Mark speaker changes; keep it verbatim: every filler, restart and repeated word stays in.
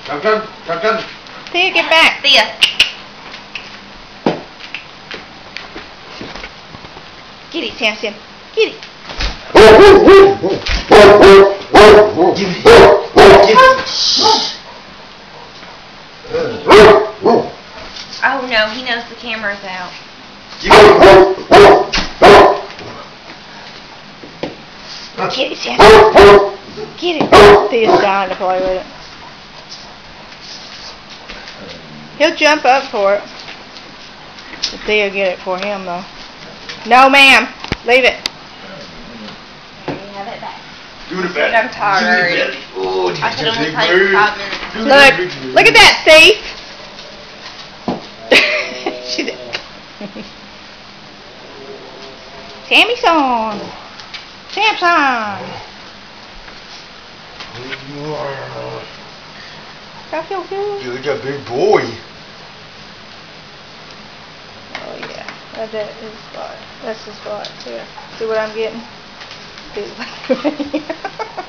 Speaker 1: Duncan, Duncan.
Speaker 2: Thea, get back.
Speaker 3: Thea.
Speaker 2: Get it, Samson. Get it.
Speaker 1: Give me. Give me.
Speaker 3: Oh no, he knows the camera's out.
Speaker 1: Give me.
Speaker 2: Get it, Samson. Get it. Thea's dying to play with it. He'll jump up for it. But Thea get it for him though. No, ma'am. Leave it.
Speaker 3: You have it back.
Speaker 1: Do it back.
Speaker 3: I'm tired
Speaker 1: Do it back. Oh,
Speaker 3: I could only
Speaker 1: big
Speaker 3: take
Speaker 1: bird.
Speaker 3: five minutes.
Speaker 1: Do
Speaker 2: Look,
Speaker 1: the big bird.
Speaker 2: look at that thief. She did. Tammy's on. Samson. I feel good.
Speaker 1: You're like a big boy.
Speaker 2: Oh yeah, that's it, his spot. That's the spot. Yeah. See what I'm getting? See what I'm getting?